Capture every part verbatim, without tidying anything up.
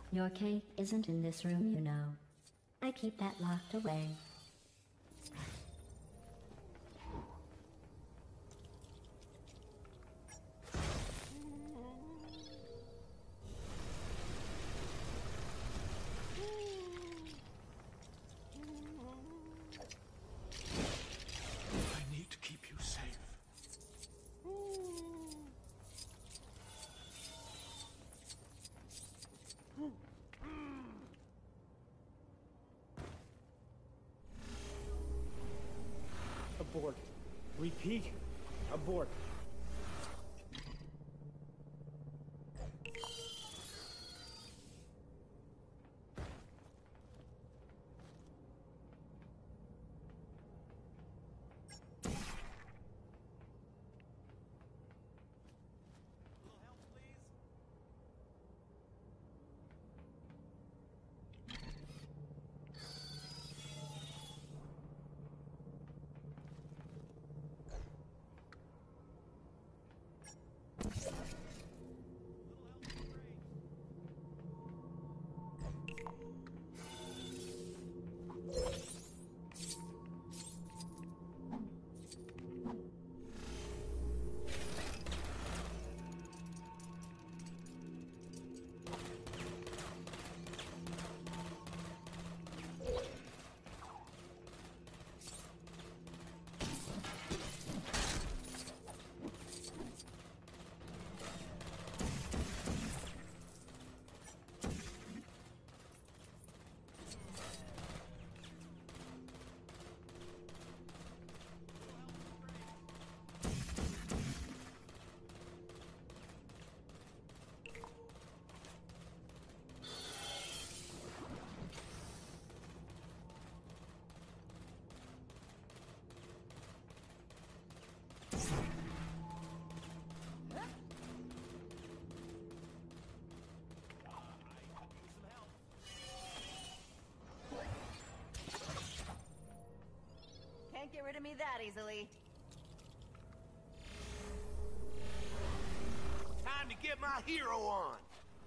Your cake isn't in this room, you know. I keep that locked away. I need to keep you safe. Abort. Repeat. Abort. Can't get rid of me that easily. Time to get my hero on.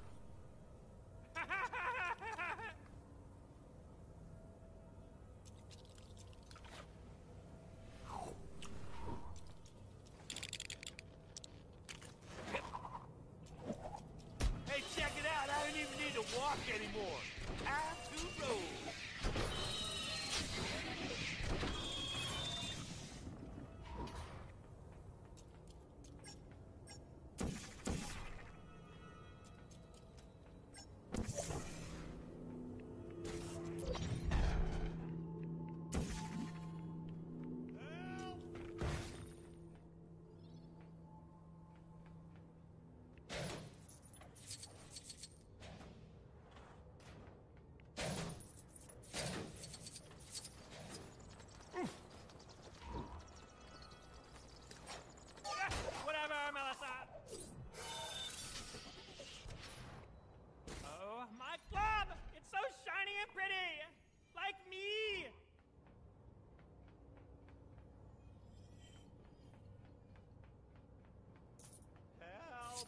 Hey, check it out. I don't even need to walk anymore. Time to roll. Whatever, Melissa! Oh, my club! It's so shiny and pretty! Like me! Help!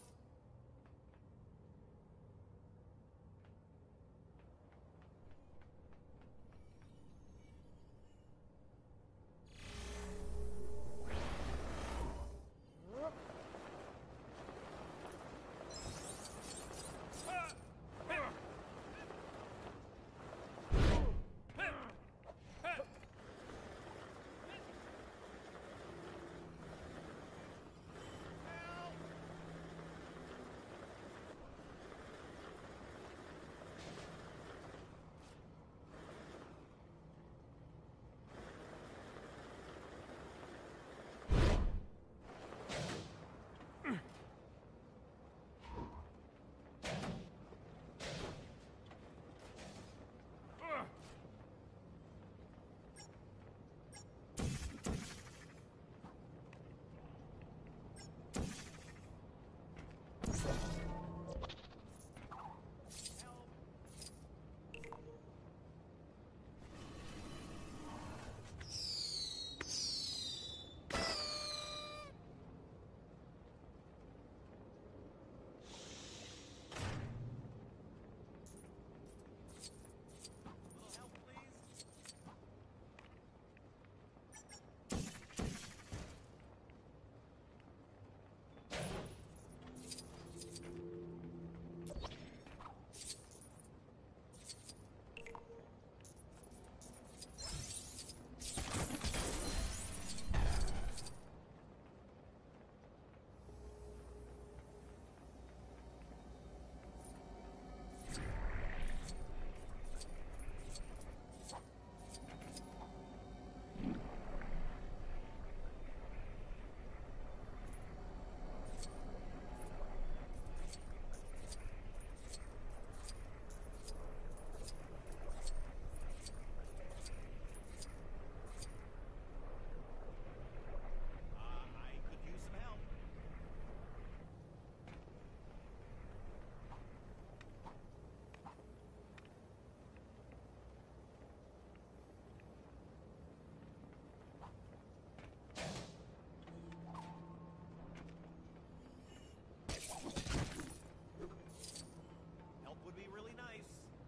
really nice.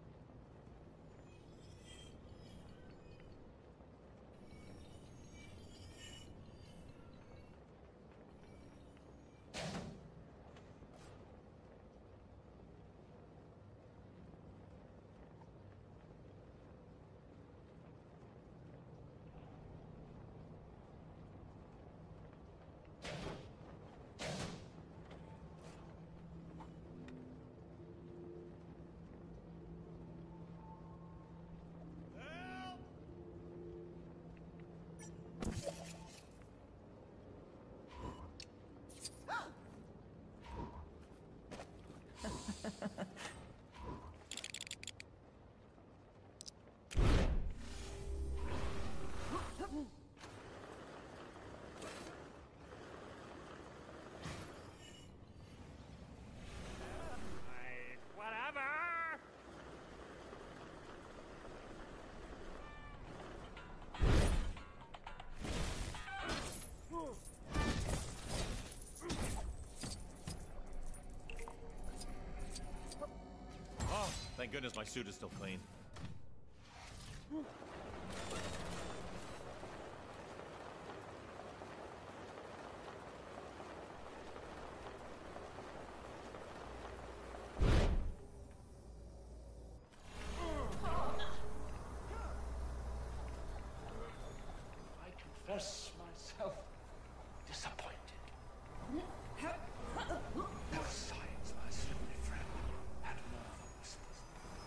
Thank goodness my suit is still clean. I confess myself disappointed. No signs, my slippery friend, and more than whispers.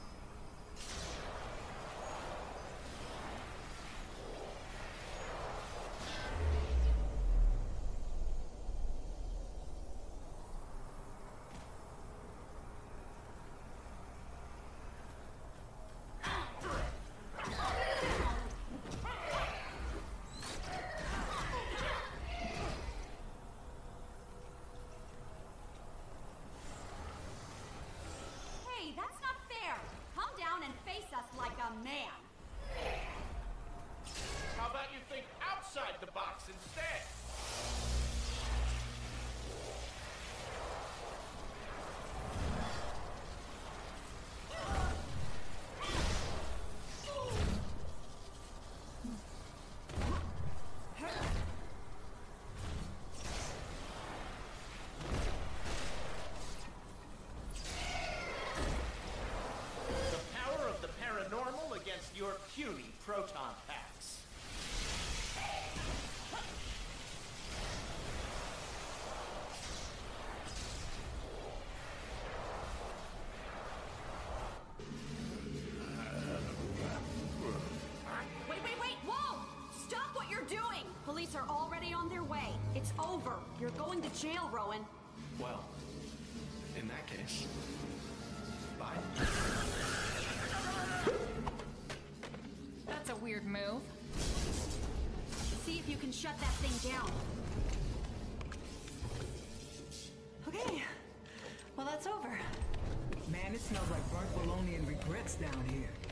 Hey, that's not fair. Come down and face us like a man. How about you think outside the box instead? The power of the paranormal against your puny proton packs. Wait, wait, wait! Whoa! Stop what you're doing! Police are already on their way. It's over. You're going to jail, Rowan. Well, in that case, bye. That's a weird move. See if you can shut that thing down. Okay. Well, that's over. Man, it smells like burnt bologna and regrets down here.